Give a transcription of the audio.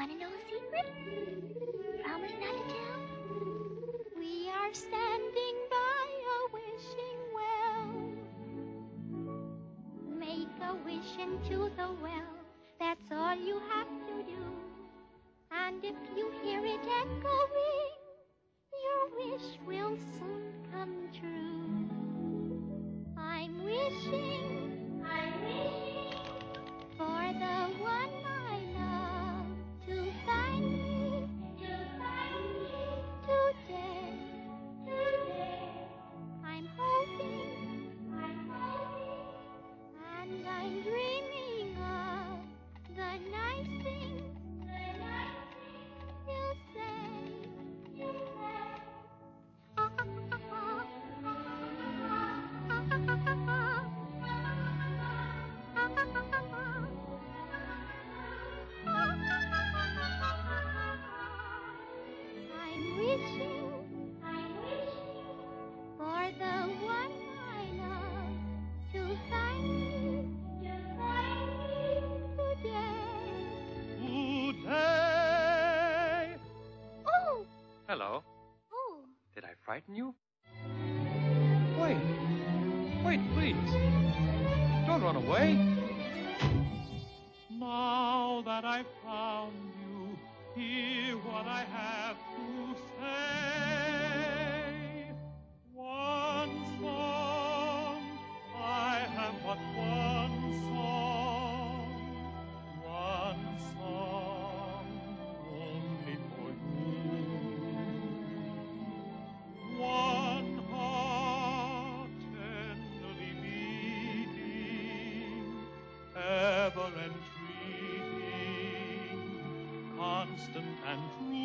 Want to know a secret? Promise not to tell? We are standing by a wishing well. Make a wish into the well. That's all you have to do. And if you hear it echoing, your wish will soon come true. I'm wishing for the one I love to find me today. I'm hoping and I'm dreaming of the nice things you say. I'm wishing for the one I love to find me today. Today. Oh! Hello. Oh! Did I frighten you? Wait. Wait, please. Don't run away. Now that I've found you, hear what I have to say. One song, I have but one song. One song, only for you. One heart tenderly beating, ever entreating, constant and true.